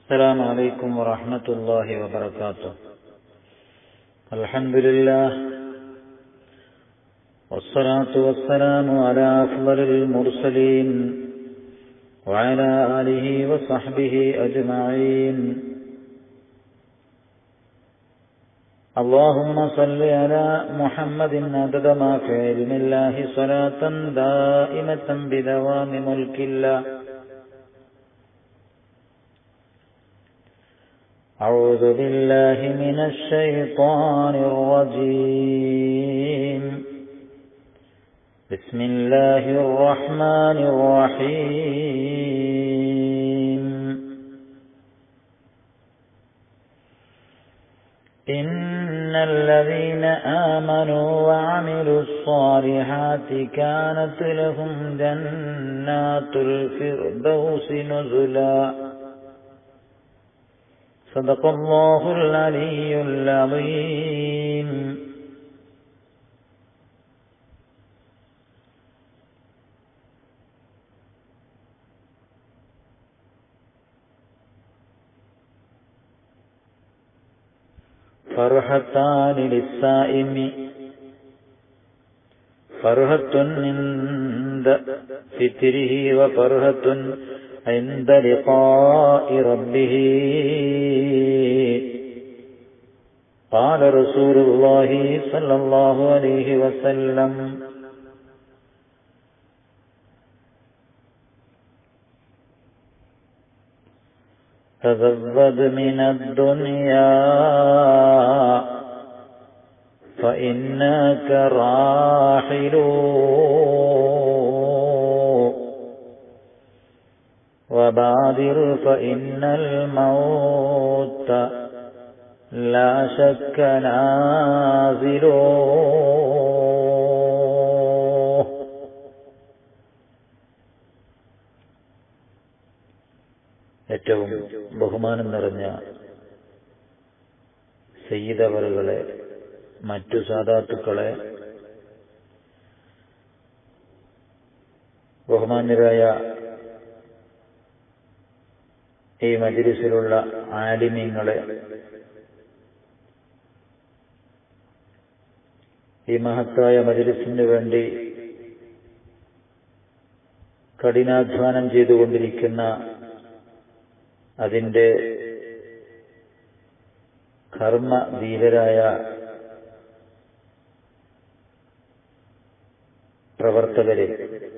السلام عليكم ورحمة الله وبركاته. الحمد لله والصلاة والسلام على أفضل المرسلين وعلى آله وصحبه أجمعين. اللهم صل على محمد عدد ما في علم الله صلاة دائمة بدوام ملك الله. أعوذ بالله من الشيطان الرجيم. بسم الله الرحمن الرحيم. إن الذين آمنوا وعملوا الصالحات كانت لهم جنات الفردوس نزلا. صدق الله العلي العظيم. فرحتان للصائم فرحة عند فطره وفرحة عند لقاء ربه. قال رسول الله صلى الله عليه وسلم: تزود من الدنيا فإنك راحل وبادر فإن الموت لا شك نازل. ഏറ്റവും ബഹുമാനം നിറഞ്ഞ സയ്യിദവറുകളെ, മറ്റു സാദാത്തുക്കളെ, ബഹുമാന്യരായ ഈ മജ്‌ലിസിലുള്ള ആലിമീങ്ങളെ, ഈ മഹത്തായ മജ്‌ലിസിന് വേണ്ടി കഠിനാധ്വാനം ചെയ്തുകൊണ്ടിരിക്കുന്ന, അതിന്റെ കർമ്മധീരരായ പ്രവർത്തകരെ,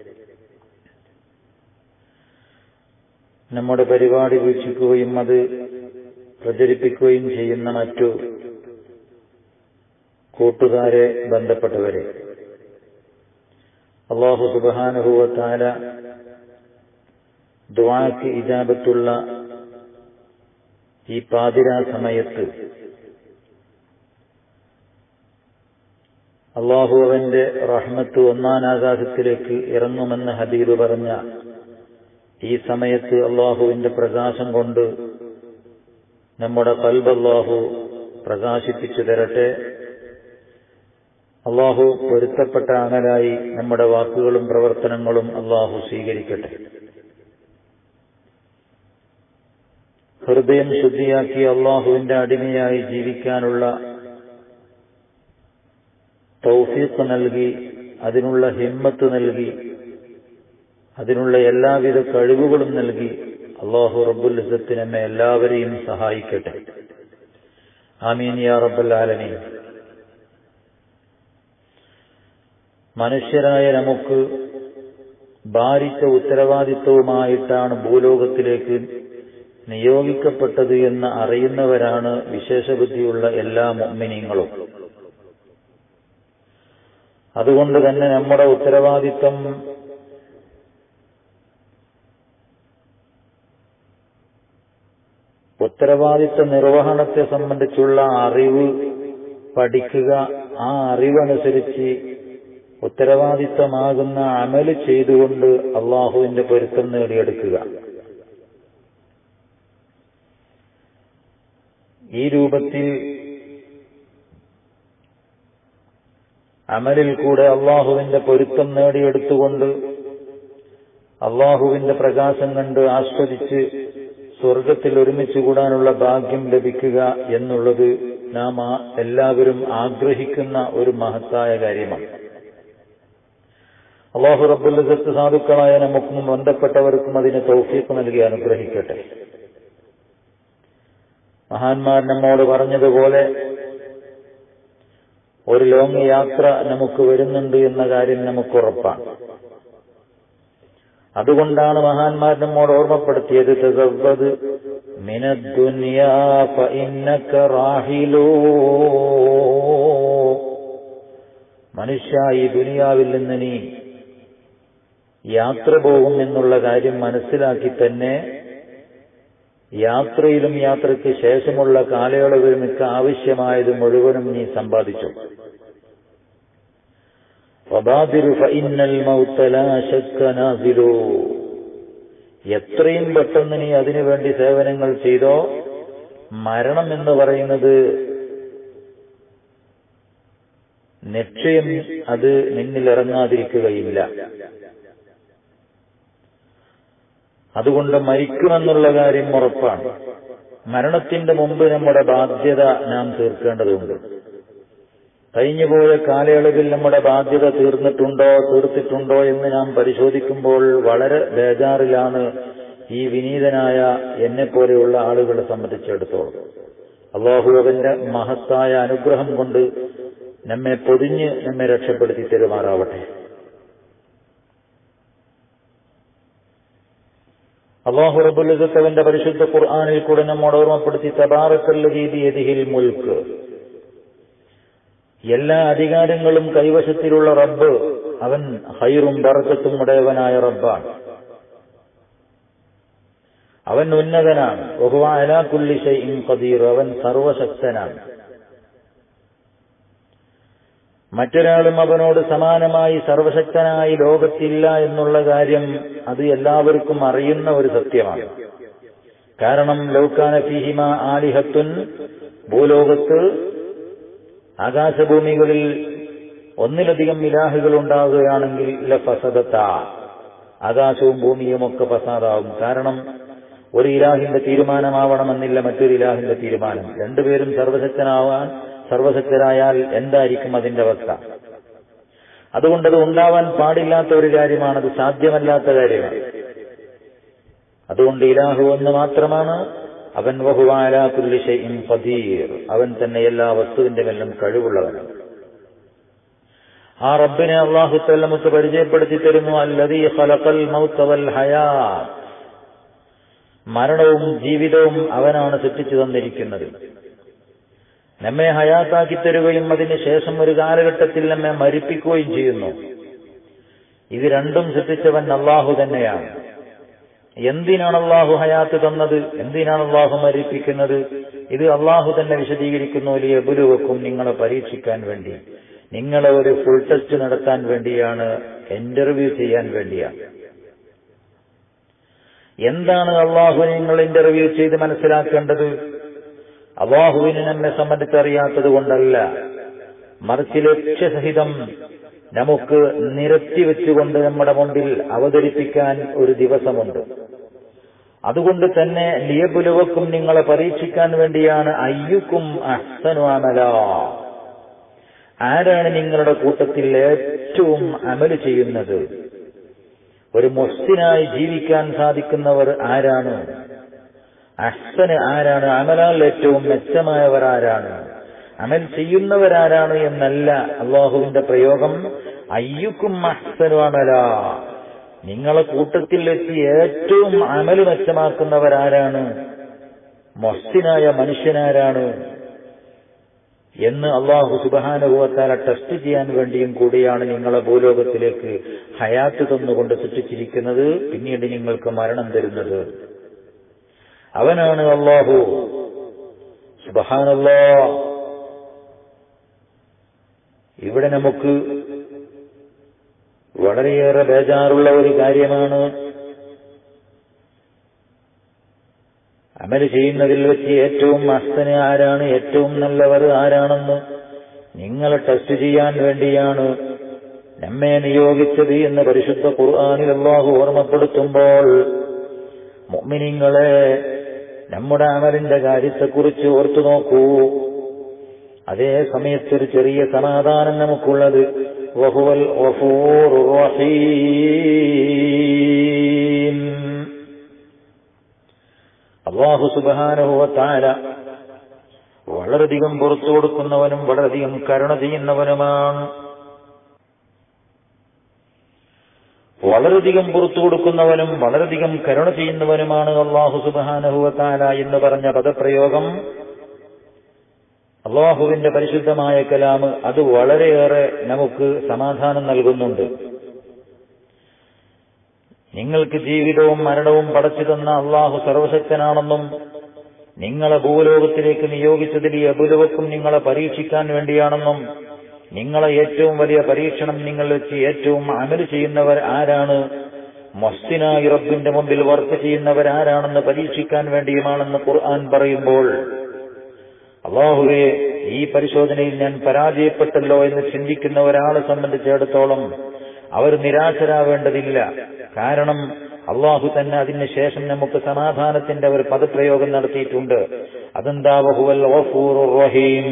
നമ്മുടെ പരിപാടി വീക്ഷിക്കുകയും അത് പ്രചരിപ്പിക്കുകയും ചെയ്യുന്ന മറ്റു കൂട്ടുകാരെ, ബന്ധപ്പെട്ടവരെ, അല്ലാഹു സുബ്ഹാനഹു വ തആല ദുആക്ക് ഇജാബത്തുള്ള ഈ പാതിരാ സമയത്ത് അല്ലാഹു അവന്റെ റഹ്മത്ത് ഒന്നാം ആകാശത്തിലേക്ക് ഇറങ്ങുമെന്ന് ഹബീബ് പറഞ്ഞ ഈ സമയത്ത് അല്ലാഹുവിന്റെ പ്രകാശം കൊണ്ട് നമ്മുടെ ഖൽബ് അല്ലാഹു പ്രകാശിപ്പിച്ചു തരട്ടെ. അല്ലാഹു പൊരുത്തപ്പെട്ട അമലായി നമ്മുടെ വാക്കുകളും പ്രവർത്തനങ്ങളും അല്ലാഹു സ്വീകരിക്കട്ടെ. ഹൃദയം ശുദ്ധിയാക്കി അല്ലാഹുവിന്റെ അടിമയായി ജീവിക്കാനുള്ള തൗഫീഖ് നൽകി, അതിനുള്ള ഹിമ്മത്ത് നൽകി, അതിനുള്ള എല്ലാവിധ കഴിവുകളും നൽകി അല്ലാഹു റബ്ബുൽ ഇസ്സത്ത് നമ്മെ എല്ലാവരെയും സഹായിക്കട്ടെ. ആമീൻ യാ റബ്ബൽ ആലമീൻ. മനുഷ്യരായ നമുക്ക് ഭാരിച്ച ഉത്തരവാദിത്വവുമായിട്ടാണ് ഭൂലോകത്തിലേക്ക് നിയോഗിക്കപ്പെട്ടത് എന്ന് അറിയുന്നവരാണ് വിശേഷബുദ്ധിയുള്ള എല്ലാ മുഅ്മിനീങ്ങളും. അതുകൊണ്ട് തന്നെ നമ്മുടെ ഉത്തരവാദിത്വ നിർവഹണത്തെ സംബന്ധിച്ചുള്ള അറിവ് പഠിക്കുക, ആ അറിവനുസരിച്ച് ഉത്തരവാദിത്വമാകുന്ന അമല് ചെയ്തുകൊണ്ട് അല്ലാഹുവിന്റെ പൊരുത്തം നേടിയെടുക്കുക. ഈ രൂപത്തിൽ അമലിൽ കൂടെ അള്ളാഹുവിന്റെ പൊരുത്തം നേടിയെടുത്തുകൊണ്ട് അള്ളാഹുവിന്റെ പ്രകാശം കണ്ട് ആസ്വദിച്ച് സ്വർഗത്തിൽ ഒരുമിച്ച് കൂടാനുള്ള ഭാഗ്യം ലഭിക്കുക എന്നുള്ളത് നാം എല്ലാവരും ആഗ്രഹിക്കുന്ന ഒരു മഹത്തായ കാര്യമാണ്. അല്ലാഹു റബ്ബുൽ ഇസ്സത്ത് സാധുക്കളായ നമുക്കും ബന്ധപ്പെട്ടവർക്കും അതിന് തൗഫീഖ് നൽകി അനുഗ്രഹിക്കട്ടെ. മഹാന്മാർ നമ്മോട് പറഞ്ഞതുപോലെ ഒരു ലോങ് യാത്ര നമുക്ക് വരുന്നുണ്ട് എന്ന കാര്യം നമുക്ക് ഉറപ്പാണ്. അതുകൊണ്ടാണ് മഹാന്മാർ നമ്മോട് ഓർമ്മപ്പെടുത്തിയത്, തസവ്വദ് മിനദ്ദുനിയാ ഫഇന്നക റാഹിലൂ. മനുഷ്യ, ഈ ദുനിയാവിൽ നിന്ന് നീ യാത്ര പോകും എന്നുള്ള കാര്യം മനസ്സിലാക്കി തന്നെ യാത്രയിലും യാത്രയ്ക്ക് ശേഷമുള്ള കാലയളവിലും ആവശ്യമായത് മുഴുവനും നീ സമ്പാദിച്ചു. വബാദിറു ഫഇന്നൽ മൗത ലാ ശക്ക നാസിലു. എത്രയും പെട്ടെന്ന് നീ അതിനുവേണ്ടി സേവനങ്ങൾ ചെയ്തോ, മരണം എന്ന് പറയുന്നത് നിശ്ചയം അത് നിന്നിൽ ഇറങ്ങാതിരിക്കുകയില്ല. അതുകൊണ്ട് മരിക്കുമെന്നുള്ള കാര്യം ഉറപ്പാണ്. മരണത്തിന്റെ മുമ്പ് നമ്മുടെ ബാധ്യത നാം തീർക്കേണ്ടതുണ്ട്. കഴിഞ്ഞുപോയ കാലയളവിൽ നമ്മുടെ ബാധ്യത തീർത്തിട്ടുണ്ടോ എന്ന് നാം പരിശോധിക്കുമ്പോൾ വളരെ ബേജാറിലാണ് ഈ വിനീതനായ എന്നെപ്പോലെയുള്ള ആളുകളെ സംബന്ധിച്ചിടത്തോളം. അല്ലാഹു അവന്റെ മഹത്തായ അനുഗ്രഹം കൊണ്ട് നമ്മെ പൊതിഞ്ഞ് നമ്മെ രക്ഷപ്പെടുത്തി തരുമാറാവട്ടെ. അല്ലാഹു റബ്ബുൽ ഇസ്സത്ത് അവന്റെ പരിശുദ്ധ ഖുർആനിൽ കൂടെ നമ്മോട് ഓർമ്മപ്പെടുത്തി, തബാറക്കല്ലദീ ബിയദിഹിൽ മുൽക്ക്. എല്ലാ അധികാരങ്ങളും കൈവശത്തിലുള്ള റബ്ബ് അവൻ ഖൈറും ബറക്കത്തും ഉടയവനായ റബ്ബാണ്. അവൻ ഉന്നതനാണ്. വഹുവ അലാ കുല്ലി ഷൈഇൻ ഖദീർ. അവൻ സർവശക്തനാണ്. മറ്റൊരാളും അവനോട് സമാനമായി സർവശക്തനായി ലോകത്തില്ല എന്നുള്ള കാര്യം അത് എല്ലാവർക്കും അറിയുന്ന ഒരു സത്യമാണ്. കാരണം ലൗകാന ഫീഹിമ ആലിഹത്തുൻ, ഭൂലോകത്ത് ആകാശഭൂമികളിൽ ഒന്നിലധികം ഇലാഹുകൾ ഉണ്ടാകുകയാണെങ്കിൽ ലഫസദത, ആകാശവും ഭൂമിയും ഒക്കെ ഫസാദാവും. കാരണം ഒരു ഇലാഹിന്റെ തീരുമാനമാവണമെന്നില്ല മറ്റൊരു ഇലാഹിന്റെ തീരുമാനം. രണ്ടുപേരും സർവശക്തരായാൽ എന്തായിരിക്കും അതിന്റെ അവസ്ഥ? അതുകൊണ്ടത് ഉണ്ടാവാൻ പാടില്ലാത്ത ഒരു കാര്യമാണ്, അത് സാധ്യമല്ലാത്ത കാര്യമാണ്. അതുകൊണ്ട് ഇലാഹു ഒന്ന് മാത്രമാണ്. അവൻ വഹുവ അലാ കുല്ലി ഷൈഇൻ ഖദീർ. അവൻ തന്നെ എല്ലാ വസ്തുവിന്റെ മേലും കഴിവുള്ളവനാണ്. ആ റബ്ബിനെ അല്ലാഹു തആല നമുക്ക് പരിചയപ്പെടുത്തി തരുന്നു. അല്ലദീ ഖലഖൽ മൗത വൽ ഹയാത്ത്. മരണവും ജീവിതവും അവനാണ് സൃഷ്ടിച്ചു തന്നിരിക്കുന്നത്. നമ്മെ ഹയാത്താക്കി തരുകയും അതിനുശേഷം ഒരു കാലഘട്ടത്തിൽ നമ്മെ മരിപ്പിക്കുകയും ചെയ്യുന്നു. ഇത് രണ്ടും സൃഷ്ടിച്ചവൻ അല്ലാഹു തന്നെയാണ്. എന്തിനാണ് അല്ലാഹു ഹയാത്ത് തന്നത്? എന്തിനാണ് അല്ലാഹു മരിപ്പിക്കുന്നത്? ഇത് അല്ലാഹു തന്നെ വിശദീകരിക്കുന്നു. ലിയബ്ലുവക്കും, നിങ്ങളെ പരീക്ഷിക്കാൻ വേണ്ടി, നിങ്ങളെ ഒരു ഫുൾ ടെസ്റ്റ് നടത്താൻ വേണ്ടിയാണ്, ഇന്റർവ്യൂ ചെയ്യാൻ വേണ്ടിയാണ്. എന്താണ് അല്ലാഹുവിനെ നിങ്ങൾ ഇന്റർവ്യൂ ചെയ്ത് മനസ്സിലാക്കേണ്ടത്? അല്ലാഹുവിനെ നമ്മെ സംബന്ധിച്ചറിയാത്തത് കൊണ്ടല്ല, മറിച്ച് ലക്ഷ്യസഹിതം നമുക്ക് നിരത്തി വെച്ചുകൊണ്ട് നമ്മുടെ മുമ്പിൽ അവതരിപ്പിക്കാൻ ഒരു ദിവസമുണ്ട്. അതുകൊണ്ട് തന്നെ ലിയബ്ലുവക്കും, നിങ്ങളെ പരീക്ഷിക്കാൻ വേണ്ടിയാണ്. അയ്യുക്കും അഹ്സനു അമലാ, ആരാണ് നിങ്ങളുടെ കൂട്ടത്തിൽ ഏറ്റവും അമല് ചെയ്യുന്നത്? ഒരു മുഹ്സിനായി ജീവിക്കാൻ സാധിക്കുന്നവർ ആരാണ്? അഹ്സന് ആരാണ്? അമലാൽ ഏറ്റവും മെച്ചമായവർ ആരാണ്? അമൽ ചെയ്യുന്നവരാരാണ് എന്നല്ല അല്ലാഹുവിന്റെ പ്രയോഗം. അയ്യുക്കും അഹ്സനു അമലാ, നിങ്ങളെ കൂട്ടത്തിൽ എത്തി ഏറ്റവും അമല് മെച്ചമാക്കുന്നവരാരാണ്? മുഹ്സിനായ മനുഷ്യനാരാണ് എന്ന് അല്ലാഹു സുബ്ഹാനഹു വ തആല ടെസ്റ്റ് ചെയ്യാൻ വേണ്ടിയും കൂടിയാണ് നിങ്ങളെ ഭൂലോകത്തിലേക്ക് ഹയാത്ത് തന്നുകൊണ്ട് സൃഷ്ടിച്ചിരിക്കുന്നത്, പിന്നീട് നിങ്ങൾക്ക് മരണം തരുന്നത്. അവനാണ് അല്ലാഹു. സുബ്ഹാനല്ലാഹ്. ഇവിടെ നമുക്ക് വളരെയേറെ ബേജാറുള്ള ഒരു കാര്യമാണ്, അമല് ചെയ്യുന്നതിൽ വെച്ച് ഏറ്റവും അഹ്സന് ആരാണ്, ഏറ്റവും നല്ലവർ ആരാണെന്ന് നിങ്ങളെ ടെസ്റ്റ് ചെയ്യാൻ വേണ്ടിയാണ് നമ്മെ നിയോഗിച്ചത് എന്ന് പരിശുദ്ധ ഖുർആനിൽ അല്ലാഹു ഓർമ്മപ്പെടുത്തുമ്പോൾ, മുഅ്മിനീങ്ങളെ, നമ്മുടെ അമലിന്റെ കാര്യത്തെക്കുറിച്ച് ഓർത്തു നോക്കൂ. അതേ സമയത്തൊരു ചെറിയ സമാധാനം നമുക്കുള്ളത് വഹുവൽ ഗഫൂറുർ റഹീം. അല്ലാഹു സുബ്ഹാനഹു വ തആല വളരെയധികം പുറത്തു കൊടുക്കുന്നവനും വളരെയധികം കരുണ ചെയ്യുന്നവനുമാണ്. വളരെയധികം പുറത്തു കൊടുക്കുന്നവനും വളരെയധികം കരുണ ചെയ്യുന്നവനുമാണ് അല്ലാഹു സുബ്ഹാനഹു വ തആല എന്ന് പറഞ്ഞ പദപ്രയോഗം അല്ലാഹുവിന്റെ പരിശുദ്ധമായ കലാമ് അത് വളരെയേറെ നമുക്ക് സമാധാനം നൽകുന്നുണ്ട്. നിങ്ങൾക്ക് ജീവിതവും മരണവും പടച്ചു തന്ന അല്ലാഹു സർവശക്തനാണെന്നും നിങ്ങളെ ഭൂലോകത്തിലേക്ക് നിയോഗിച്ചതിൽ യബ്ലുവക്കും നിങ്ങളെ പരീക്ഷിക്കാൻ വേണ്ടിയാണെന്നും നിങ്ങളെ ഏറ്റവും വലിയ പരീക്ഷണം നിങ്ങൾ വെച്ച് ഏറ്റവും അമൽ ചെയ്യുന്നവർ ആരാണ്, മുഹ്സിനായി റബ്ബിന്റെ മുമ്പിൽ വർക്ക് ചെയ്യുന്നവർ ആരാണെന്ന് പരീക്ഷിക്കാൻ വേണ്ടിയുമാണെന്ന് ഖുർആൻ പറയുമ്പോൾ അല്ലാഹുവേ ഈ പരിശോധനയിൽ ഞാൻ പരാജയപ്പെട്ടല്ലോ എന്ന് ചിന്തിക്കുന്ന ഒരാളെ സംബന്ധിച്ചിടത്തോളം അവർ നിരാശരാവേണ്ടതില്ല. കാരണം അല്ലാഹു തന്നെ അതിന് ശേഷം നമുക്ക് സമാധാനത്തിന്റെ ഒരു പദപ്രയോഗം നടത്തിയിട്ടുണ്ട്. അതെന്താ? വഹുവൽ ഗഫൂറുർ റഹീം.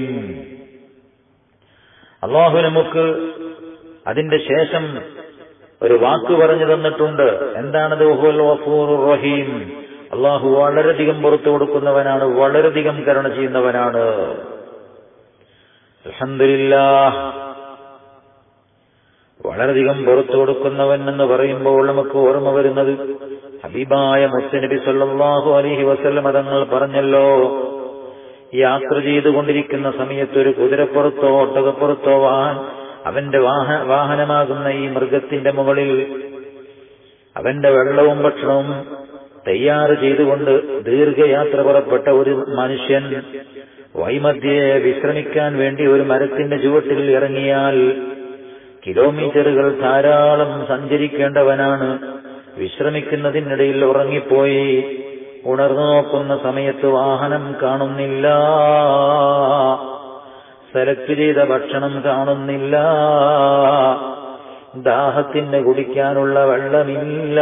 അല്ലാഹു നമുക്ക് അതിന്റെ ശേഷം ഒരു വാക്ക് പറഞ്ഞു തന്നിട്ടുണ്ട്. എന്താണത്? വഹുവൽ ഗഫൂറുർ റഹീം. അല്ലാഹു വളരെയധികം പുറത്തു കൊടുക്കുന്നവനാണ്, വളരെയധികം കരുണ ചെയ്യുന്നവനാണ്. അൽഹംദുലില്ലാഹ്. വളരെയധികം പുറത്തു കൊടുക്കുന്നവൻ എന്ന് പറയുമ്പോൾ നമുക്ക് ഓർമ്മ വരുന്നത് ഹബീബായ മുത്തുനബി സല്ലല്ലാഹു അലൈഹി വസല്ലം തങ്ങൾ പറഞ്ഞല്ലോ, യാത്ര ചെയ്തുകൊണ്ടിരിക്കുന്ന സമയത്ത് ഒരു കുതിരപ്പുറത്തോ ഒട്ടകപ്പുറത്തോ അവന്റെ വാഹനമാകുന്ന ഈ മൃഗത്തിന്റെ മുകളിൽ അവന്റെ വെള്ളവും ഭക്ഷണവും തയ്യാറ് ചെയ്തുകൊണ്ട് ദീർഘയാത്ര പുറപ്പെട്ട ഒരു മനുഷ്യൻ വൈമധ്യേ വിശ്രമിക്കാൻ വേണ്ടി ഒരു മരത്തിന്റെ ചുവട്ടിൽ ഇറങ്ങിയാൽ കിലോമീറ്ററുകൾ ധാരാളം സഞ്ചരിക്കേണ്ടവനാണ്. വിശ്രമിക്കുന്നതിനിടയിൽ ഉറങ്ങിപ്പോയി. ഉണർന്നു നോക്കുന്ന സമയത്ത് വാഹനം കാണുന്നില്ല, സെലക്ട് ചെയ്ത ഭക്ഷണം കാണുന്നില്ല, ദാഹത്തിന് കുടിക്കാനുള്ള വെള്ളമില്ല.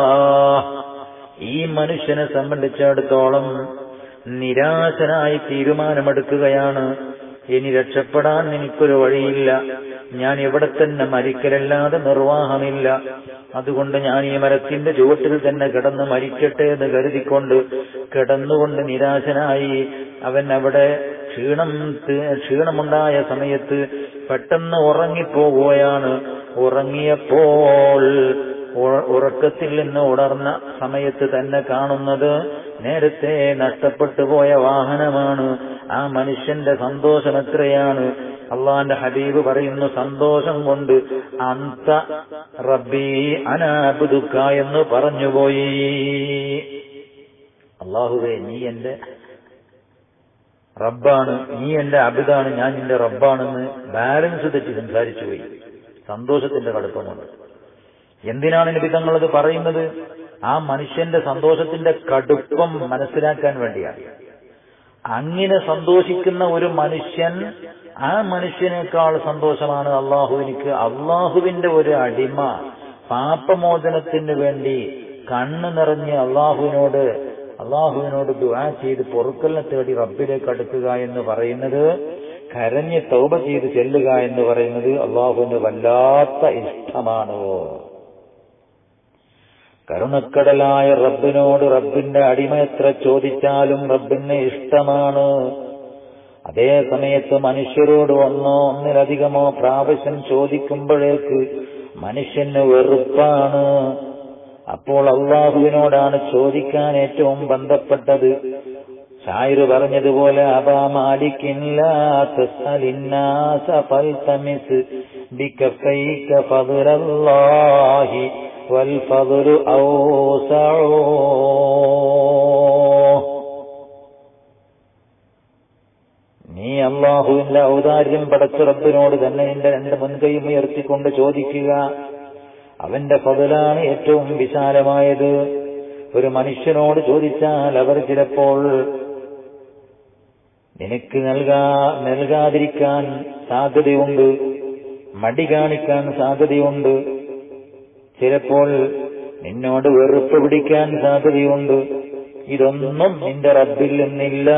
ഈ മനുഷ്യനെ സംബന്ധിച്ചിടത്തോളം നിരാശനായി തീരുമാനമെടുക്കുകയാണ്, ഇനി രക്ഷപ്പെടാൻ എനിക്കൊരു വഴിയില്ല, ഞാൻ ഇവിടെ തന്നെ മരിക്കലല്ലാതെ നിർവാഹമില്ല, അതുകൊണ്ട് ഞാൻ ഈ മരത്തിന്റെ ചുവട്ടിൽ തന്നെ കിടന്ന് മരിക്കട്ടെ എന്ന് കരുതിക്കൊണ്ട് കിടന്നുകൊണ്ട് നിരാശനായി അവൻ അവിടെ ക്ഷീണമുണ്ടായ സമയത്ത് പെട്ടെന്ന് ഉറങ്ങിപ്പോവുകയാണ്. ഉറങ്ങിയപ്പോൾ ഉറക്കത്തിൽ നിന്ന് ഉണർന്ന സമയത്ത് തന്നെ കാണുന്നത് നേരത്തെ നഷ്ടപ്പെട്ടു പോയ വാഹനമാണ്. ആ മനുഷ്യന്റെ സന്തോഷം എത്രയാണ്! അള്ളാന്റെ ഹബീബ് പറയുന്നു, സന്തോഷം കൊണ്ട് അന്ത റബ്ബി അനാ അബ്ദുക എന്ന് പറഞ്ഞുപോയി. അല്ലാഹുവേ, നീ എന്റെ റബ്ബാണ്, നീ എന്റെ അബ്ദാണ്, ഞാൻ നിന്റെ റബ്ബാണെന്ന് ബാലൻസ് തെറ്റി സംസാരിച്ചു പോയി. സന്തോഷത്തിന്റെ കടുപ്പമുണ്ട്. എന്തിനാണ് നബി തങ്ങളത് പറയുന്നത്? ആ മനുഷ്യന്റെ സന്തോഷത്തിന്റെ കടുപ്പം മനസ്സിലാക്കാൻ വേണ്ടിയാണ്. അങ്ങനെ സന്തോഷിക്കുന്ന ഒരു മനുഷ്യൻ, ആ മനുഷ്യനേക്കാൾ സന്തോഷമാണ് അള്ളാഹുവിനിക്ക്. അള്ളാഹുവിന്റെ ഒരു അടിമ പാപമോചനത്തിന് വേണ്ടി കണ്ണു നിറഞ്ഞ് അള്ളാഹുവിനോട് ദുആ ചെയ്ത് പൊറുക്കലിനെ തേടി റബ്ബിലേക്ക് അടുക്കുക എന്ന് പറയുന്നത്, കരഞ്ഞ് തൗബ ചെയ്ത് ചെല്ലുക എന്ന് പറയുന്നത് അള്ളാഹുവിന് വല്ലാത്ത ഇഷ്ടമാണ്. കരുണക്കടലായ റബ്ബിനോട് റബ്ബിന്റെ അടിമ എത്ര ചോദിച്ചാലും റബ്ബിന് ഇഷ്ടമാണ്. അതേ സമയത്ത് മനുഷ്യരോട് ഒന്നിലധികമോ പ്രാവശ്യം ചോദിക്കുമ്പോഴേക്ക് മനുഷ്യന് വെറുപ്പാണ്. അപ്പോൾ അള്ളാഹുവിനോടാണ് ചോദിക്കാൻ ഏറ്റവും ബന്ധപ്പെട്ടത്. ഷായിർ പറഞ്ഞതുപോലെ, അബാ മാലിക്കിൻ ലാ തസ്അലിന്നാസ ഫൽതമിസ് ബികഫൈക ഫദ്ലല്ലാഹി വൽ ഫദ്ലു ഔസഉ. നീ അള്ളാഹുവിന്റെ ഔദാര്യം പടച്ച റബ്ബിനോട് തന്നെ നിന്റെ രണ്ട് മുൻകൈയും ഉയർത്തിക്കൊണ്ട് ചോദിക്കുക. അവന്റെ ഫദ്ലാണ് ഏറ്റവും വിശാലമായത്. ഒരു മനുഷ്യനോട് ചോദിച്ചാൽ അവർ ചിലപ്പോൾ നിനക്ക് നൽകാതിരിക്കാൻ സാധ്യതയുണ്ട്, മടി കാണിക്കാൻ സാധ്യതയുണ്ട്, ചിലപ്പോൾ നിന്നോട് വെറുപ്പ് പിടിക്കാൻ സാധ്യതയുണ്ട്. ഇതൊന്നും നിന്റെ റബ്ബിൽ നിന്നില്ല.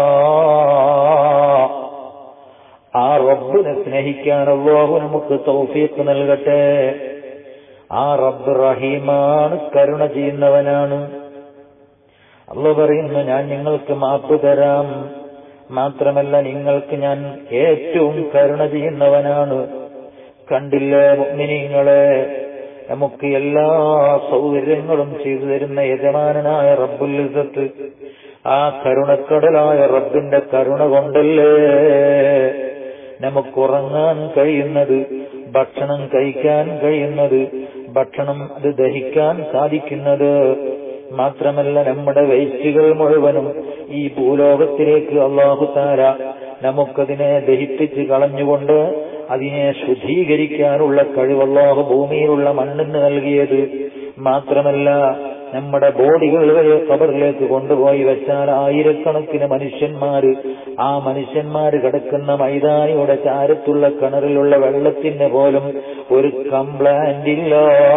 ആ റബ്ബിനെ സ്നേഹിക്കാൻ അല്ലാഹു നമുക്ക് തൗഫീഖ് നൽകട്ടെ. ആ റബ്ബ് റഹീമാണ്, കരുണ ചെയ്യുന്നവനാണ്. അല്ലാഹു പറയുന്നു, ഞാൻ നിങ്ങൾക്ക് മാപ്പ് തരാം, മാത്രമല്ല നിങ്ങൾക്ക് ഞാൻ ഏറ്റവും കരുണ ചെയ്യുന്നവനാണ്. കണ്ടില്ലേ മുഅ്മിനീങ്ങളെ, നമുക്ക് എല്ലാ സൗകര്യങ്ങളും ചെയ്തു തരുന്ന യജമാനനായ റബ്ബുൽ ഇസ്സത്ത്, ആ കരുണക്കടലായ റബ്ബിന്റെ കരുണ കൊണ്ടല്ലേ നമുക്കുറങ്ങാൻ കഴിയുന്നത്, ഭക്ഷണം കഴിക്കാൻ കഴിയുന്നത്, ഭക്ഷണം അത് ദഹിക്കാൻ സാധിക്കുന്നത്. മാത്രമല്ല നമ്മുടെ വേസ്റ്റുകൾ മുഴുവനും ഈ ഭൂലോകത്തിലേക്ക് അല്ലാഹു തആല നമുക്കതിനെ ദഹിപ്പിച്ച് കളഞ്ഞുകൊണ്ട് അതിനെ ശുദ്ധീകരിക്കാനുള്ള കഴിവ് അല്ലാഹു ഭൂമിയിലുള്ള മണ്ണിന് നൽകിയത്. മാത്രമല്ല നമ്മുടെ ബോഡികൾ വരെ ഖബറിലേക്ക് കൊണ്ടുപോയി വെച്ചാൽ ആയിരക്കണക്കിന് മനുഷ്യന്മാര്, ആ മനുഷ്യന്മാര് കിടക്കുന്ന മൈതാനിയുടെ ചാരത്തുള്ള കിണറിലുള്ള വെള്ളത്തിന് പോലും ഒരു കംപ്ലൈന്റ് ഇല്ല.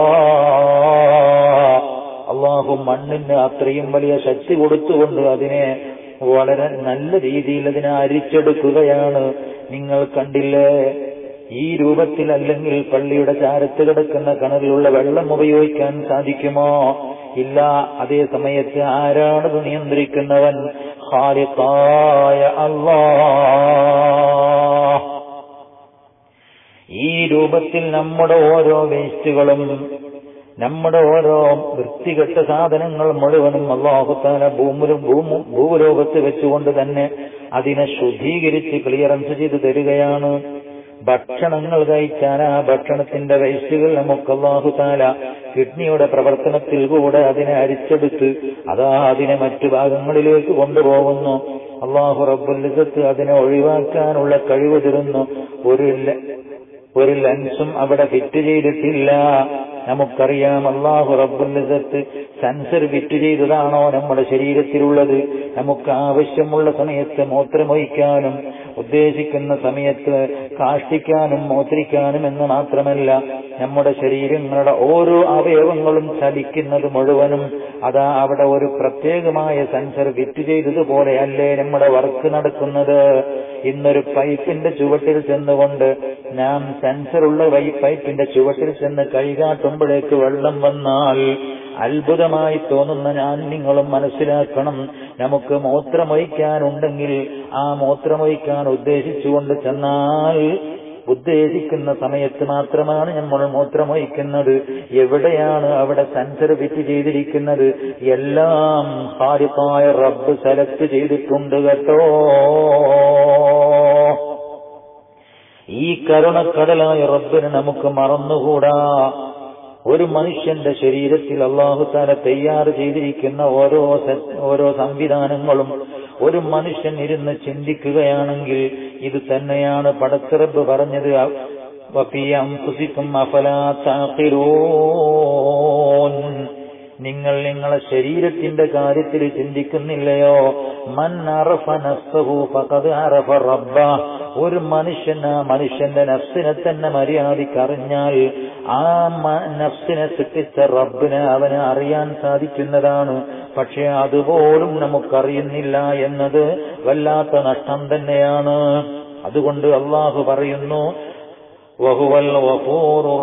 അല്ലാഹു മണ്ണിന് അത്രയും വലിയ ശക്തി കൊടുത്തുകൊണ്ട് അതിനെ വളരെ നല്ല രീതിയിൽ അതിനെ അരിച്ചെടുക്കുകയാണ്. നിങ്ങൾ കണ്ടില്ലേ, ഈ രൂപത്തിൽ അല്ലെങ്കിൽ പള്ളിയുടെ ചാരത്ത് കിടക്കുന്ന കിണറിലുള്ള വെള്ളം ഉപയോഗിക്കാൻ സാധിക്കുമോ? ഇല്ല. അതേ സമയത്ത് ആരാണത് നിയന്ത്രിക്കുന്നവൻ? ഖാലിഖായ അല്ലാഹ്. ഈ രൂപത്തിൽ നമ്മുടെ ഓരോ വേസ്റ്റുകളും, നമ്മുടെ ഓരോ വൃത്തികെട്ട സാധനങ്ങൾ മുഴുവനും അല്ലാഹു തആല ഭൂലോകത്ത് വെച്ചുകൊണ്ട് തന്നെ അതിനെ ശുദ്ധീകരിച്ച് ക്ലിയറൻസ് ചെയ്ത് തരികയാണ്. ഭക്ഷണങ്ങൾ കഴിച്ചാൽ ആ ഭക്ഷണത്തിന്റെ വേസ്റ്റുകൾ നമുക്ക് അല്ലാഹു തആല കിഡ്നിയുടെ പ്രവർത്തനത്തിൽ കൂടെ അതിനെ അരിച്ചെടുത്ത് അതിനെ മറ്റു ഭാഗങ്ങളിലേക്ക് കൊണ്ടുപോകുന്നു. അല്ലാഹു റബ്ബുൽ ഇസ്സത്ത് അതിനെ ഒഴിവാക്കാനുള്ള കഴിവ് തരുന്നു. ഒരു ലെൻസും അവിടെ ഫിറ്റ് ചെയ്തിട്ടില്ല. നമുക്കറിയാം അല്ലാഹു റബ്ബുൽ ഇസ്സത്ത് സെൻസർ ഫിറ്റ് ചെയ്തതാണോ നമ്മുടെ ശരീരത്തിലുള്ളത്? നമുക്ക് ആവശ്യമുള്ള സമയത്ത് മൂത്രമൊഴിക്കാനും ഉദ്ദേശിക്കുന്ന സമയത്ത് കാഷ്ടിക്കാനും മൂത്രിക്കാനും എന്ന് മാത്രമല്ല, നമ്മുടെ ശരീരങ്ങളുടെ ഓരോ അവയവങ്ങളും ചലിക്കുന്നത് മുഴുവനും അവിടെ ഒരു പ്രത്യേകമായ സെൻസർ ഫിറ്റ് ചെയ്തതുപോലെയല്ലേ നമ്മുടെ വർക്ക് നടക്കുന്നത്. ഇന്നൊരു പൈപ്പിന്റെ ചുവട്ടിൽ ചെന്നുകൊണ്ട് നാം സെൻസറുള്ള പൈപ്പിന്റെ ചുവട്ടിൽ ചെന്ന് കൈകാട്ടുമ്പോഴേക്ക് വെള്ളം വന്നാൽ അത്ഭുതമായി തോന്നുന്ന ഞാൻ നിങ്ങളും മനസ്സിലാക്കണം. നമുക്ക് മൂത്രമൊഴിക്കാനുണ്ടെങ്കിൽ ആ മൂത്രമൊഴിക്കാൻ ഉദ്ദേശിച്ചുകൊണ്ട് ചെന്നാൽ ഉദ്ദേശിക്കുന്ന സമയത്ത് മാത്രമാണ് നമ്മൾ മൂത്രമൊഴിക്കുന്നത്. എവിടെയാണ് അവിടെ സെൻസർ ഫിറ്റ് ചെയ്തിരിക്കുന്നത്? എല്ലാം ഖാലിഖായ റബ്ബ് സെലക്ട് ചെയ്തിട്ടുണ്ട് കേട്ടോ. ഈ കരുണക്കടലായ റബ്ബിനെ നമുക്ക് മറന്നുകൂടാ. ഒരു മനുഷ്യന്റെ ശരീരത്തിൽ അല്ലാഹു തആല തയ്യാർ ചെയ്തിരിക്കുന്ന ഓരോ സംവിധാനങ്ങളും ഒരു മനുഷ്യൻ ഇരുന്ന് ചിന്തിക്കുകയാണെങ്കിൽ ഇത് തന്നെയാണ് പടച്ച റബ്ബ് പറഞ്ഞത്, വഫീ അൻഫുസികും അഫലാ തഅഖിലൂൻ. നിങ്ങൾ നിങ്ങളെ ശരീരത്തിന്റെ കാര്യത്തിൽ ചിന്തിക്കുന്നില്ലയോ? മൻ അറഫ നഫ്സഹു ഫഖദ് അറഫ റബ്ബ. ഒരു മനുഷ്യൻ ആ മനുഷ്യന്റെ നഫ്സിനെ തന്നെ മര്യാദയ്ക്ക് അറിഞ്ഞാൽ ആ നഫ്സിനെ സൃഷ്ടിച്ച റബ്ബിനെ അവന് അറിയാൻ സാധിക്കുന്നതാണ്. പക്ഷെ അതുപോലും നമുക്കറിയുന്നില്ല എന്നത് വല്ലാത്ത നഷ്ടം തന്നെയാണ്. അതുകൊണ്ട് അല്ലാഹു പറയുന്നു, വഹുവൽ ഗഫൂറുർ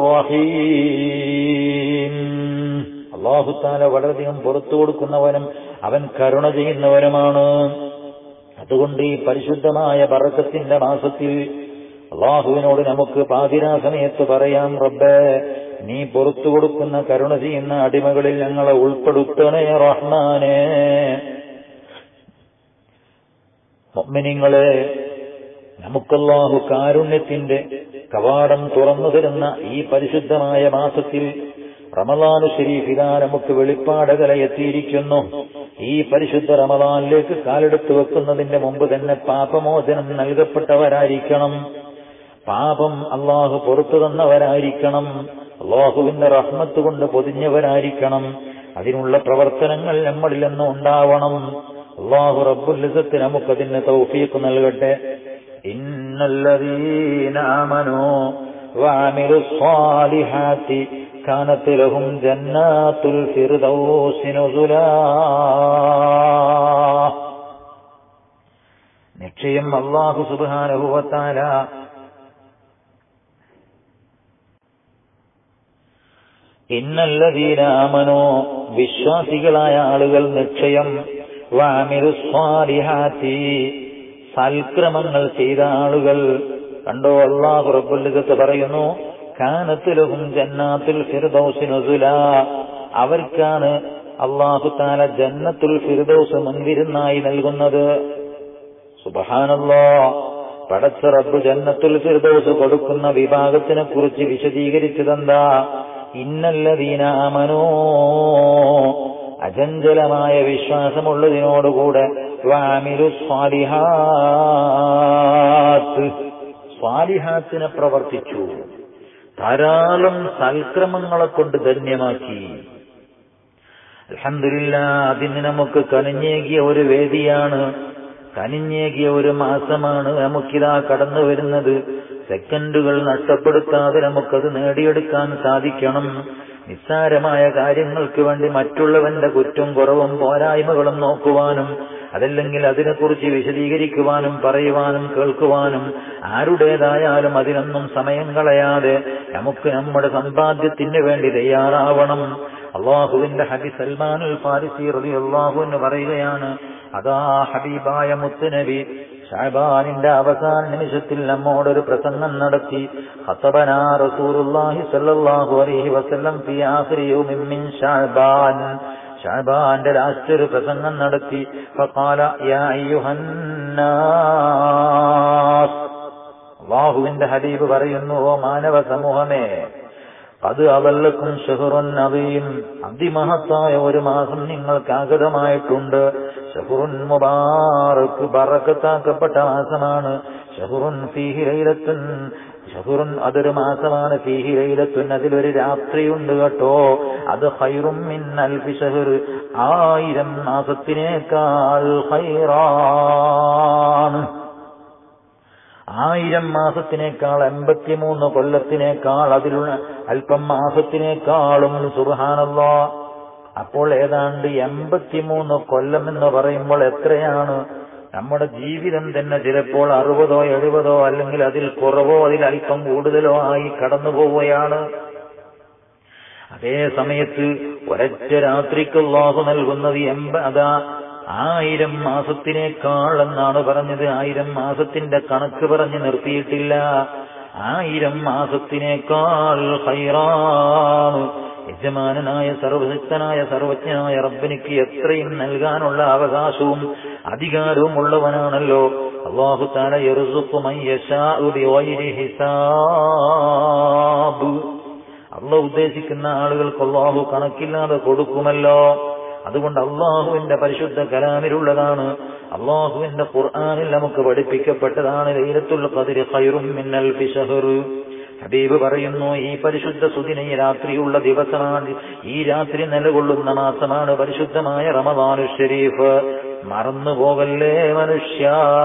റഹീം. അല്ലാഹു തആല വളരെയധികം പുറത്തു കൊടുക്കുന്നവനും അവൻ കരുണ ചെയ്യുന്നവനുമാണ്. അതുകൊണ്ട് ഈ പരിശുദ്ധമായ ബറക്കത്തിന്റെ മാസത്തിൽ അല്ലാഹുവിനോട് നമുക്ക് പാതിരാ സമയത്ത് പറയാം, റബ്ബേ നീ പുറത്തു കൊടുക്കുന്ന കരുണ ചെയ്യുന്ന അടിമകളിൽ ഞങ്ങളെ ഉൾപ്പെടുത്തണേ റഹ്മാനേ. മുഅ്മിനീങ്ങളെ, നമുക്കല്ലാഹു കാരുണ്യത്തിന്റെ കവാടം തുറന്നു തരുന്ന ഈ പരിശുദ്ധമായ മാസത്തിൽ റമളാനു ശരീഫ് ഇതാ നമുക്ക് വെളിപ്പാടുകളെ എത്തിയിരിക്കുന്നു. ഈ പരിശുദ്ധ റമളാനിലേക്ക് കാലെടുത്ത് വെക്കുന്നതിന്റെ മുമ്പ് തന്നെ പാപമോചനം നൽകപ്പെട്ടവരായിരിക്കണം. പാപം അല്ലാഹു പുറത്തു തന്നവരായിരിക്കണം. അല്ലാഹുവിന്റെ റഹ്മത്ത് കൊണ്ട് പൊതിഞ്ഞവരായിരിക്കണം. അതിനുള്ള പ്രവർത്തനങ്ങൾ നമ്മളിൽ നിന്ന് ഉണ്ടാവണം. അല്ലാഹു റബ്ബുൽ ഇസ്സത്ത് നമുക്കതിന് തൗഫീഖ് നൽകട്ടെ. ഇന്നല്ലദീന ആമനൂ വഅമിലുസ് സ്വാലിഹാത്തി കാനത് ലഹും ജന്നാത്തുൽ ഫിർദൗസി നുസുലാ. നിശ്ചയം അല്ലാഹു സുബ്ഹാനഹു വ തആല ഇന്നല്ലദീന ആമനൂ വിശ്വാസികളായ ആളുകൾ നിശ്ചയം വഅമിലുസ്സാലിഹാത്തി സൽക്രമങ്ങൾ ചെയ്ത ആളുകൾ കണ്ടോ അല്ലാഹു റബ്ബുൽ ഇസ്സത്ത് പറയുന്നു കാനത്ത് ലഹും ജന്നാത്തുൽ ഫിർദൗസ് നുസുലാ അവർക്കാണ് അല്ലാഹു തആല ജന്നത്തുൽ ഫിർദൗസ് മുൻവിരുന്നായി നൽകുന്നത്. സുബ്ഹാനല്ലാഹ്. പടച്ച റബ്ബ് ജന്നത്തുൽ ഫിർദൗസ് കൊടുക്കുന്ന വിഭാഗത്തിനെ കുറിച്ച് വിശദീകരിച്ചതെന്താ? ഇന്നല്ലദീന ആമനൂ അചഞ്ചലമായ വിശ്വാസമുള്ളതിനോടുകൂടെ സ്വാലിഹാത്തിനെ പ്രവർത്തിച്ചു, ധാരാളം സൽക്രമങ്ങളെ കൊണ്ട് ധന്യമാക്കി. അൽഹംദുലില്ലാഹ്. അതിന് നമുക്ക് കനിഞ്ഞേകിയ ഒരു വേദിയാണ്, കനിഞ്ഞേകിയ ഒരു മാസമാണ് നമുക്കിതാ കടന്നു വരുന്നത്. സെക്കൻഡുകൾ നഷ്ടപ്പെടുത്താതെ നമുക്കത് നേടിയെടുക്കാൻ സാധിക്കണം. നിസ്സാരമായ കാര്യങ്ങൾക്ക് വേണ്ടി മറ്റുള്ളവന്റെ കുറ്റം കുറവും പോരായ്മകളും നോക്കുവാനും അതല്ലെങ്കിൽ അതിനെക്കുറിച്ച് വിശദീകരിക്കുവാനും പറയുവാനും കേൾക്കുവാനും ആരുടേതായാലും അതിനൊന്നും സമയം കളയാതെ നമുക്ക് നമ്മുടെ സമ്പാദ്യത്തിന് വേണ്ടി തയ്യാറാവണം. അള്ളാഹുവിന്റെ ഹബീബ് സൽമാനുൽ ഫാരിസി റളിയല്ലാഹു അൻഹു പറയുകയാണ്, അതാ ഹബീബായ മുത്തുനബി ശഅബാനിന്റെ അവസാന നിമിഷത്തിൽ നമ്മോടൊരു പ്രസംഗം നടത്തി. ഖതബനാ റസൂലുള്ളാഹി സ്വല്ലല്ലാഹു അലൈഹി വസല്ലം ഫീ ആഖിരി യൗമിൻ മിൻ ശഅബാൻ. ശഅബാന്റെ ലാസ്റ്റ് ഒരു പ്രസംഗം നടത്തി. ഫഖാല യാ അയ്യുഹന്നാസ്. അല്ലാഹുവിന്റെ ഹബീബ് പറയുന്നു, ഓ മാനവ സമൂഹമേ, അത് അവല്ലക്കും ഷഹ്റുൻ അദീം, അതിമഹത്തായ ഒരു മാസം നിങ്ങൾക്ക് ആഗതമായിട്ടുണ്ട്. ഷഹ്റുൻ മുബാറക്, ബറകത്താക്കപ്പെട്ട മാസമാണ്. ഷഹ്റുൻ ഫീഹി ലൈലത്തുൻ, ഷഹ്റുൻ അതൊരു മാസമാണ്. ഫീഹി ലൈലത്തുൻ, അതിലൊരു രാത്രിയുണ്ട് കേട്ടോ. അത് ഖൈറും മിൻ അൽഫി ഷഹ്ർ, 1000 മാസത്തിനേക്കാൾ ഖൈറാണ്. 1000 മാസത്തിനേക്കാൾ, 83 കൊല്ലത്തിനേക്കാൾ, അതിലുള്ള അല്പം മാസത്തിനേക്കാളും. സുബ്ഹാനല്ലാഹ്. അപ്പോൾ ഏതാണ്ട് 83 കൊല്ലം എന്ന് പറയുമ്പോൾ എത്രയാണ്? നമ്മുടെ ജീവിതം തന്നെ ചിലപ്പോൾ 60ഓ 70ഓ അല്ലെങ്കിൽ അതിൽ കുറവോ അതിലല്പം കൂടുതലോ ആയി കടന്നു പോവുകയാണ്. അതേ സമയത്ത് ഒരൊറ്റ രാത്രിക്ക് അല്ലാഹു നൽകുന്നത് 1000 മാസത്തിനേക്കാൾ എന്നാണ് പറഞ്ഞത്. 1000 മാസത്തിന്റെ കണക്ക് പറഞ്ഞ് നിർത്തിയിട്ടില്ല. 1000 മാസത്തിനേക്കാൾ ഖൈറാണ്. യജമാനനായ സർവശക്തനായ സർവജ്ഞനായ റബ്ബിനിക്ക് എത്രയും നൽകാനുള്ള അവകാശവും അധികാരവും ഉള്ളവനാണല്ലോ അല്ലാഹു തആല. യർസുഖു മൻ യശാഉ ബിഗൈരി ഹിസാബ്. അല്ലാഹു ഉദ്ദേശിക്കുന്ന ആളുകൾക്ക് അല്ലാഹു കണക്കില്ലാതെ കൊടുക്കുമല്ലോ. അതുകൊണ്ട് അള്ളാഹുവിന്റെ പരിശുദ്ധ കലാമിലുള്ളതാണ്, അള്ളാഹുവിന്റെ ഖുർആനിൽ നമുക്ക് പഠിപ്പിക്കപ്പെട്ടതാണ് ലൈലത്തുൽ ഖദ്ർ ഖൈറും മിൻ അൽഫി ഷഹ്ർ. ഹബീബ് പറയുന്നു, ഈ പരിശുദ്ധ സുദിന രാത്രിയുള്ള ദിവസമാണ്, ഈ രാത്രി നിലകൊള്ളുന്ന മാസമാണ് പരിശുദ്ധമായ റമദാനുൽ ശരീഫ്. മറന്നുപോകല്ലേ മനുഷ്യ.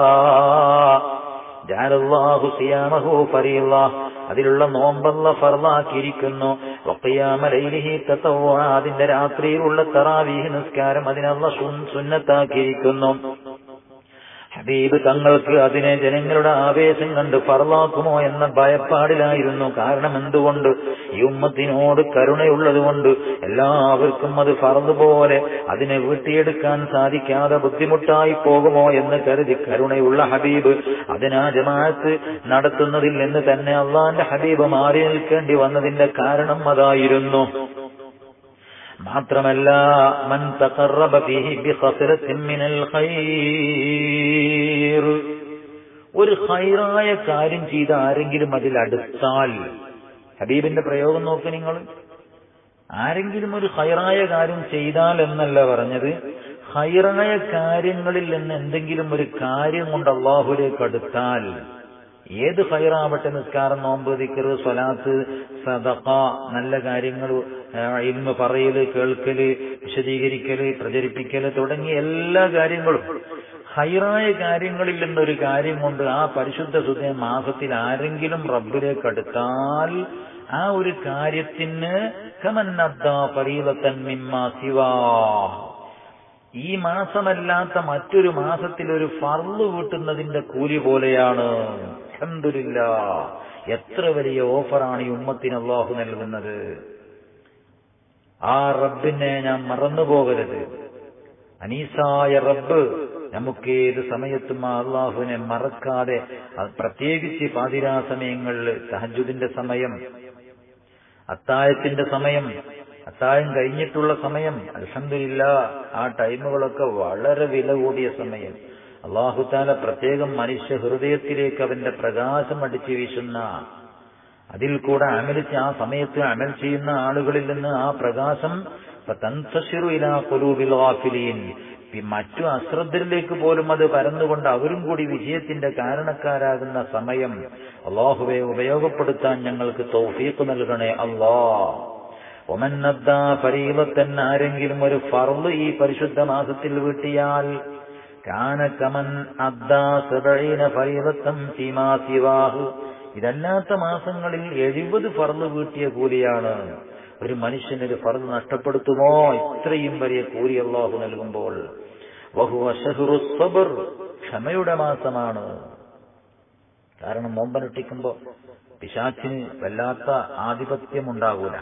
ജഅലല്ലാഹു സിയാമഹു ഫരീള, അതിലുള്ള നോമ്പല്ല ഫർളാക്കിയിരിക്കുന്നു. വഖിയാമ ലൈലിഹി തതവ്വ, അതിന്റെ രാത്രിയിലുള്ള തറാവീഹ് നിസ്കാരം അതിനല്ല സുന്നത്താക്കിയിരിക്കുന്നു. ഹബീബ് തങ്ങൾക്ക് അതിനെ ജനങ്ങളുടെ ആവേശം കണ്ട് ഫർളാക്കുമോ എന്ന ഭയപ്പാടിലായിരുന്നു. കാരണം എന്തുകൊണ്ട്? ഈ ഉമ്മത്തിനോട് കരുണയുള്ളതുകൊണ്ട്. എല്ലാവർക്കും അത് ഫർദ് പോലെ അതിനെ വീട്ടിയെടുക്കാൻ സാധിക്കാതെ ബുദ്ധിമുട്ടായി പോകുമോ എന്ന് കരുതി കരുണയുള്ള ഹബീബ് അതിനാ ജമാഅത്ത് നടത്തുന്നതിൽ നിന്ന് തന്നെ അള്ളാന്റെ ഹബീബ് മാറി നിൽക്കേണ്ടി വന്നതിന്റെ കാരണം അതായിരുന്നു. മാത്രമല്ല, മൻ തഖറബ ഫീഹി ബിഖസ്റത്തിൻ മിനൽ ഖൈർ, ഒരു ഖൈറായ കാര്യം ചെയ്ത ആരെങ്കിലും അതിൽ അടുത്താൽ, ഹബീബിന്റെ പ്രയോഗം നോക്ക് നിങ്ങൾ, ആരെങ്കിലും ഒരു ഖൈറായ കാര്യം ചെയ്താൽ എന്നല്ല പറഞ്ഞത്, ഖൈറായ കാര്യങ്ങളിൽ നിന്ന് എന്തെങ്കിലും ഒരു കാര്യം കൊണ്ട് അല്ലാഹുവിലേക്ക് അടുത്താൽ, ഏത് ഖൈറാവട്ടെ, നിസ്കാരം, നോമ്പ്, ദിക്റ്, സ്വലാത്ത്, സദഖ, നല്ല കാര്യങ്ങൾ, ഇൽമ് പറയല്, കേൾക്കല്, വിശദീകരിക്കല്, പ്രചരിപ്പിക്കല് തുടങ്ങിയ എല്ലാ കാര്യങ്ങളും ഖൈറായ കാര്യങ്ങളിൽ നിന്നൊരു കാര്യം കൊണ്ട് ആ പരിശുദ്ധ സുദിന മാസത്തിൽ ആരെങ്കിലും റബ്ബിലേക്ക് അടുത്താൽ ആ ഒരു കാര്യത്തിന് കമൻ അദ്ദാ ഫരീളതൻ മിമ്മാ സിവാ, ഈ മാസമല്ലാത്ത മറ്റൊരു മാസത്തിൽ ഒരു ഫർള് വീട്ടുന്നതിന്റെ കൂലി പോലെയാണ്. അൽഹംദുലില്ലാഹ്, എത്ര വലിയ ഓഫറാണ് ഈ ഉമ്മത്തിന് അല്ലാഹു നൽകുന്നത്. ആ റബ്ബിനെ ഞാൻ മറന്നുപോകരുത്. അനീസായ റബ്ബ് നമുക്ക് ഏത് സമയത്തും ആ അള്ളാഹുവിനെ മറക്കാതെ, പ്രത്യേകിച്ച് പാതിരാ സമയങ്ങളിൽ, തഹജ്ജുദിന്റെ സമയം, അത്താഴത്തിന്റെ സമയം, അത്താഴം കഴിഞ്ഞിട്ടുള്ള സമയം, അൽഹംദുലില്ലാഹ് ആ ടൈമുകളൊക്കെ വളരെ വില കൂടിയ സമയം. അല്ലാഹു തആല പ്രത്യേകം മനുഷ്യ ഹൃദയത്തിലേക്ക് അവന്റെ പ്രകാശം അടിച്ചു വീശുന്ന, അതിൽ കൂടെ ആ സമയത്ത് അമൽ ചെയ്യുന്ന ആളുകളിൽ നിന്ന് ആ പ്രകാശം ഫതൻതശിറു ഇലാ ഖുലൂബിൽ ഗാഫിലീൻ, മറ്റു അശ്രദ്ധരിലേക്ക് പോലും അത് പരന്നുകൊണ്ട് അവരും കൂടി വിജയത്തിന്റെ കാരണക്കാരാകുന്ന സമയം അല്ലാഹുവേ ഉപയോഗപ്പെടുത്താൻ ഞങ്ങൾക്ക് തൗഫീഖ് നൽകണേ അല്ലാഹ്. വമൻ അദ്ദാ ഫരീളത്തൻ, ആരെങ്കിലും ഒരു ഫർള് ഈ പരിശുദ്ധ മാസത്തിൽ വീട്ടിയാൽ, കാന കമൻ അദ്ദാ 70 ഫരീളത്തൻ ഫീമാ സിവാഹു, ഇതല്ലാത്ത മാസങ്ങളിൽ 70 ഫർള് വീട്ടിയ കൂലിയാണ്. ഒരു മനുഷ്യനൊരു ഫർള് നഷ്ടപ്പെടുത്തുമോ? ഇത്രയും വലിയ കൂലി അല്ലാഹു നൽകുമ്പോൾ. വഹുവ ശഹ്റുസ് സബ്ർ, ക്ഷമയുടെ മാസമാണ്. കാരണം നോമ്പനുഷ്ഠിക്കുമ്പോ പിശാചിന് വല്ലാത്ത ആധിപത്യം ഉണ്ടാകൂല.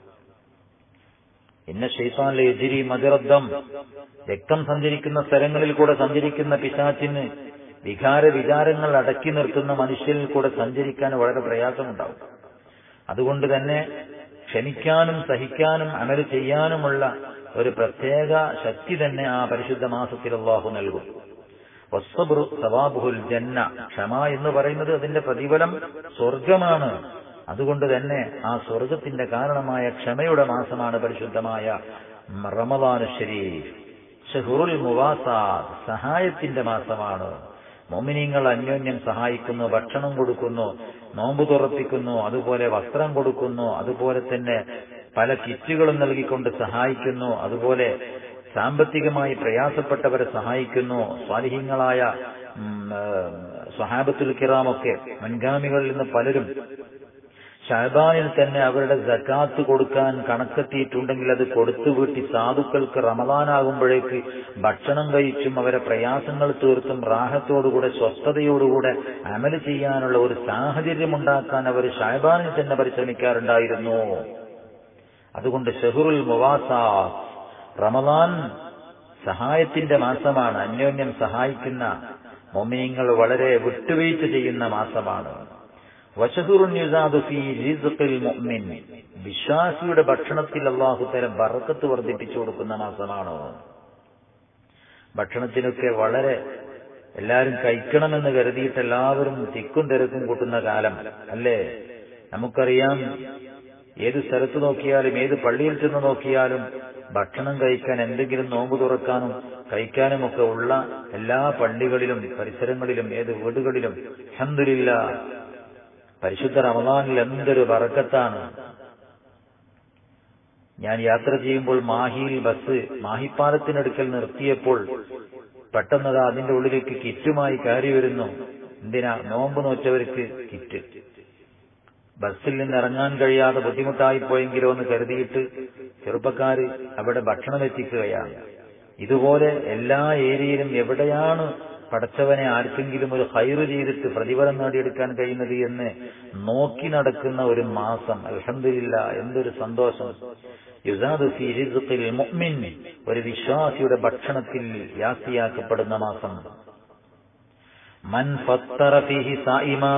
ഇന്ന ശൈത്താൻ ലയജ്രി മജ്റദ്ദം, രക്തം സഞ്ചരിക്കുന്ന സ്ഥലങ്ങളിൽ കൂടെ സഞ്ചരിക്കുന്ന പിശാചിന് വിചാരങ്ങൾ അടക്കി നിർത്തുന്ന മനുഷ്യരിൽ കൂടെ സഞ്ചരിക്കാൻ വളരെ പ്രയാസമുണ്ടാവും. അതുകൊണ്ട് തന്നെ ക്ഷമിക്കാനും സഹിക്കാനും അമൽ ചെയ്യാനുമുള്ള ഒരു പ്രത്യേക ശക്തി തന്നെ ആ പരിശുദ്ധ മാസത്തിൽ അല്ലാഹു നൽകും. വസ്സബ്റു സവാബുൽ ജന്ന, ക്ഷമ എന്ന് പറയുന്നത് അതിന്റെ പ്രതിഫലം സ്വർഗമാണ്. അതുകൊണ്ട് തന്നെ ആ സ്വർഗത്തിന്റെ കാരണമായ ക്ഷമയുടെ മാസമാണ് പരിശുദ്ധമായ റമദാൻ ശരീഫ്. ശഹ്റുൽ മുവാസാത്ത്, സഹായത്തിന്റെ മാസമാണ്. മുഅ്മിനീങ്ങൾ അന്യോന്യം സഹായിക്കുന്നു, ഭക്ഷണം കൊടുക്കുന്നു, നോമ്പ് തുറപ്പിക്കുന്നു, അതുപോലെ വസ്ത്രം കൊടുക്കുന്നു, അതുപോലെ തന്നെ പല കിറ്റുകളും നൽകിക്കൊണ്ട് സഹായിക്കുന്നു, അതുപോലെ സാമ്പത്തികമായി പ്രയാസപ്പെട്ടവരെ സഹായിക്കുന്നു. സ്വാലിഹീങ്ങളായ സ്വഹാബത്തുൽ കിറാമൊക്കെ, മുൻഗാമികളിൽ നിന്ന് പലരും ശഅബാനിൽ തന്നെ അവരുടെ സകാത്ത് കൊടുക്കാൻ കണക്കെത്തിയിട്ടുണ്ടെങ്കിൽ അത് കൊടുത്തു വീട്ടി സാധുക്കൾക്ക് റമദാനാകുമ്പോഴേക്ക് ഭക്ഷണം കഴിച്ചും അവരെ പ്രയാസങ്ങൾ തീർത്തും റാഹത്തോടുകൂടെ സ്വസ്ഥതയോടുകൂടെ അമൽ ചെയ്യാനുള്ള ഒരു സാഹചര്യം ഉണ്ടാക്കാൻ അവർ ശഅബാനിൽ തന്നെ പരിശ്രമിക്കാറുണ്ടായിരുന്നു. അതുകൊണ്ട് ശഹ്റുൽ മുവാസാത്ത്, റമദാൻ സഹായത്തിന്റെ മാസമാണ്. അന്യോന്യം സഹായിക്കുന്ന മുഅ്മിനീങ്ങൾ വളരെ വിട്ടുവീഴ്ച ചെയ്യുന്ന മാസമാണ്. വശഹുറുൻ യുസാദു ഫീ റിസ്ഖിൽ മുഅ്മിൻ, വിശ്വാസിയുടെ ഭക്ഷണത്തിൽ അല്ലാഹു തആല ബറക്കത്ത് വർദ്ധിപ്പിച്ചു കൊടുക്കുന്ന മാസമാണ്. ഭക്ഷണത്തിനൊക്കെ വളരെ എല്ലാവരും കഴിക്കണമെന്ന് കരുതിയിട്ട് എല്ലാവരും തിക്കും തിരക്കും കൂട്ടുന്ന കാലം അല്ലേ? നമുക്കറിയാം, ഏത് സ്ഥലത്ത് നോക്കിയാലും ഏത് പള്ളിയിൽ ചെന്ന് നോക്കിയാലും ഭക്ഷണം കഴിക്കാൻ, എന്തെങ്കിലും നോമ്പ് തുറക്കാനും കഴിക്കാനുമൊക്കെ ഉള്ള എല്ലാ പള്ളികളിലും പരിസരങ്ങളിലും ഏത് വീടുകളിലും അൽഹംദുലില്ലാഹ് പരിശുദ്ധ റമദാനിൽ എന്തൊരു ബറക്കത്താണ്. ഞാൻ യാത്ര ചെയ്യുമ്പോൾ മാഹിയിൽ ബസ് മാഹിപ്പാലത്തിനടുക്കൽ നിർത്തിയപ്പോൾ പെട്ടെന്ന് അതിന്റെ ഉള്ളിലേക്ക് കിറ്റുമായി കയറി വരുന്നു. എന്തിനാ? നോമ്പ് നോറ്റവർക്ക് കിറ്റ്. ബസ്സിൽ നിന്ന് ഇറങ്ങാൻ കഴിയാതെ ബുദ്ധിമുട്ടായി പോയെങ്കിലോ എന്ന് കരുതിയിട്ട് ചെറുപ്പക്കാര് അവിടെ ഭക്ഷണം എത്തിക്കുകയാണ്. ഇതുപോലെ എല്ലാ ഏരിയയിലും എവിടെയാണ് പടച്ചവനെ ആർക്കെങ്കിലും ഒരു ഖൈറ് ചെയ്തിട്ട് പ്രതിഫലം നേടിയെടുക്കാൻ കഴിയുന്നത് എന്ന് നോക്കി നടക്കുന്ന ഒരു മാസം. അൽഹംദുലില്ലാഹ്, എന്തൊരു സന്തോഷം. യുസാദു ഫീ റിസ്ഖിൽ മുഅ്മിൻ, ഒരു വിശ്വാസിയുടെ ഭക്ഷണത്തിൽ യാസിയാക്കപ്പെടുന്ന മാസം. മൻ ഫത്തറ ഫീഹി സായിമാ,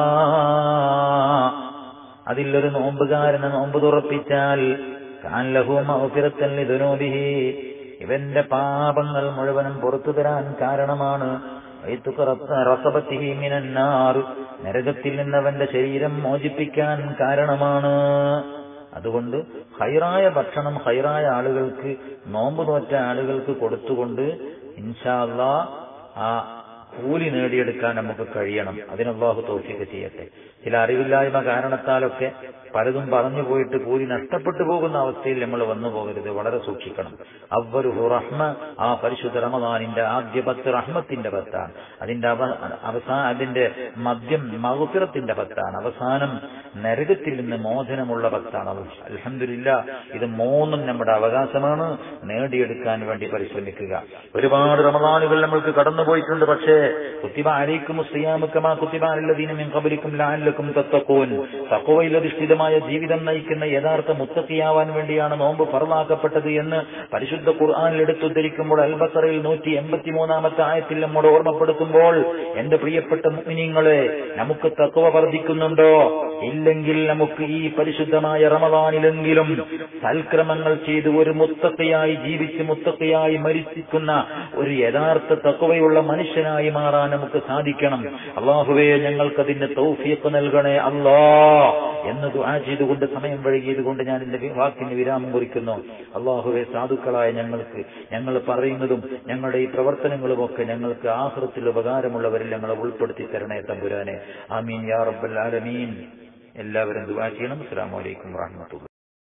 അതിലൊരു നോമ്പുകാരനെ നോമ്പ് തുറപ്പിച്ചാൽ കാൻ ലഹു മഗ്ഫിറത്തൻ ലിദുനൂബിഹി, ഇവന്റെ പാപങ്ങൾ മുഴുവനും പുറത്തു തരാൻ കാരണമാണ്. റസബത്തിഹി മിനന്നാർ, നരകത്തിൽ നിന്നവന്റെ ശരീരം മോചിപ്പിക്കാൻ കാരണമാണ്. അതുകൊണ്ട് ഖൈറായ ഭക്ഷണം ഖൈറായ ആളുകൾക്ക്, നോമ്പ് നോറ്റ ആളുകൾക്ക് കൊടുത്തുകൊണ്ട് ഇൻഷാ അല്ലാഹ് ആ കൂലി നേടിയെടുക്കാൻ നമുക്ക് കഴിയണം. അതിന് അല്ലാഹു തൗഫീഖ് ചെയ്യട്ടെ. ചില അറിവില്ലായ്മ കാരണത്താലൊക്കെ പലതും പറഞ്ഞു പോയിട്ട് കൂലി നഷ്ടപ്പെട്ടു പോകുന്ന അവസ്ഥയിൽ നമ്മൾ വന്നു പോകരുത്. വളരെ സൂക്ഷിക്കണം. അവ്വലുഹു റഹ്മ, ആ പരിശുദ്ധ റമദാനിന്റെ ആദ്യ 10 റഹ്മത്തിന്റെ 10ആണ്. അതിന്റെ മദ്യം മഗ്ഫിറത്തിന്റെ 10ആണ്. അവസാനം നരകത്തിൽ നിന്ന് മോചനമുള്ള 10ആണ്. അൽഹംദുലില്ലാഹ്, ഇത് 3ഉം നമ്മുടെ അവകാശമാണ്. നേടിയെടുക്കാൻ വേണ്ടി പരിശ്രമിക്കുക. ഒരുപാട് റമദാനുകൾ നമ്മൾക്ക് കടന്നുപോയിട്ടുണ്ട്. പക്ഷേ കുത്തിബ അലൈക്കുമുസ് സിയാമു കമാ കുത്തിബ അലല്ലദീന മിൻ ഖബ്ലിക്കും ലഅല്ലക്കും തത്തഖൂൻ, തഖ്വയിൽ അധിഷ്ഠിതമായ ജീവിതം നയിക്കുന്ന യഥാർത്ഥ മുത്തഖിയാവാൻ വേണ്ടിയാണ് നോമ്പ് ഫർളാക്കപ്പെട്ടത് എന്ന് പരിശുദ്ധ ഖുർആനിൽ എടുത്തുദ്ധരിക്കുമ്പോൾ അൽ-ബഖറയിൽ 183-ാമത്തെ ആയത്തിൽ നമ്മോട് ഓർമ്മപ്പെടുത്തുമ്പോൾ, എന്റെ പ്രിയപ്പെട്ട മുഅ്മിനീങ്ങളെ, നമുക്ക് തഖ്വ വർദ്ധിക്കുന്നുണ്ടോ? ഇല്ലെങ്കിൽ നമുക്ക് ഈ പരിശുദ്ധമായ റമദാനിലെങ്കിലും സൽക്രമങ്ങൾ ചെയ്ത് ഒരു മുത്തഖിയായി ജീവിച്ച് മുത്തഖിയായി മരിക്കുന്ന ഒരു യഥാർത്ഥ തഖ്വയുള്ള മനുഷ്യനായി മാറാൻ നമുക്ക് സാധിക്കണം. അല്ലാഹുവേ, ഞങ്ങൾക്കതിന് തൗഫീഖ് നൽകണേ അല്ലാ എന്ന് ദുആ ചെയ്തുകൊണ്ട് സമയം വൈകിയതുകൊണ്ട് ഞാൻ എന്റെ വാക്കിന് വിരാമം കുറിക്കുന്നു. അല്ലാഹുവേ, സാധുക്കളായ ഞങ്ങൾക്ക് ഞങ്ങൾ പറയുന്നതും ഞങ്ങളുടെ ഈ പ്രവർത്തനങ്ങളുമൊക്കെ ഞങ്ങൾക്ക് ആഖിറത്തിൽ ഉപകാരമുള്ളവരിൽ ഞങ്ങളെ ഉൾപ്പെടുത്തി തരണേ തമ്പുരാനെ. ആമീൻ യാ റബ്ബൽ ആലമീൻ. എല്ലാവരും ദുആ ചെയ്യണം. അസ്സലാമു അലൈക്കും വറഹ്മത്തുള്ളാഹി.